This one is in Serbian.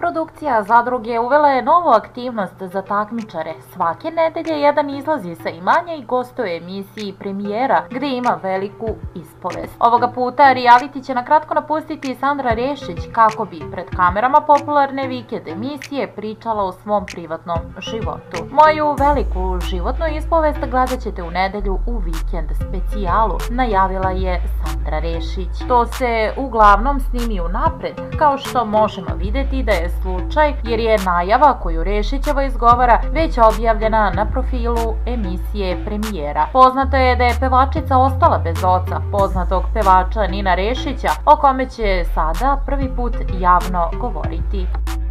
Produkcija Zadruge uvela je novu aktivnost za takmičare. Svake nedelje jedan izlazi sa imanja i gostuje u emisiji Premijera, gde ima veliku ispovest. Ovoga puta reality će na kratko napustiti Sandra Rešić kako bi pred kamerama popularne vikend emisije pričala o svom privatnom životu. Moju veliku životnu ispovest gledat ćete u nedelju u vikend specijalu, najavila je Sandra Rešić. To se uglavnom snimi unapred, kao što možemo videti da je slučaj, jer je najava koju Rešićeva izgovara već objavljena na profilu emisije Premijera. Poznato je da je pevačica ostala bez oca, poznatog pevača Nina Rešića, o kome će sada prvi put javno govoriti.